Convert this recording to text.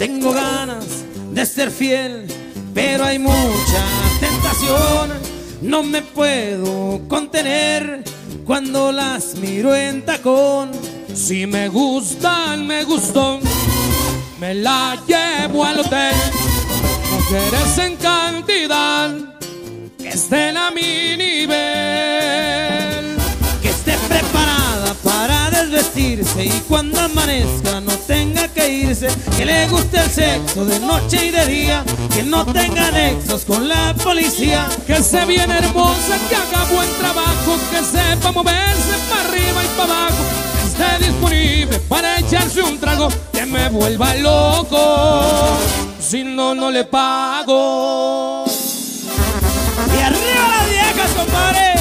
Tengo ganas de ser fiel, pero hay mucha tentación. No me puedo contener cuando las miro en tacón. Si me gustan, me gustó, me la llevo al hotel. Mujeres en cantidad que estén a mi nivel, que esté preparada para desvestirse y cuando amanezca no tenga que irse, que le guste el sexo de noche y de día, que no tenga nexos con la policía, que esté bien hermosa, que haga buen trabajo, que sepa moverse para arriba y para abajo, que esté disponible para echarse un trago, que me vuelva loco, si no, no le pago. Y arriba las viejas, compadre.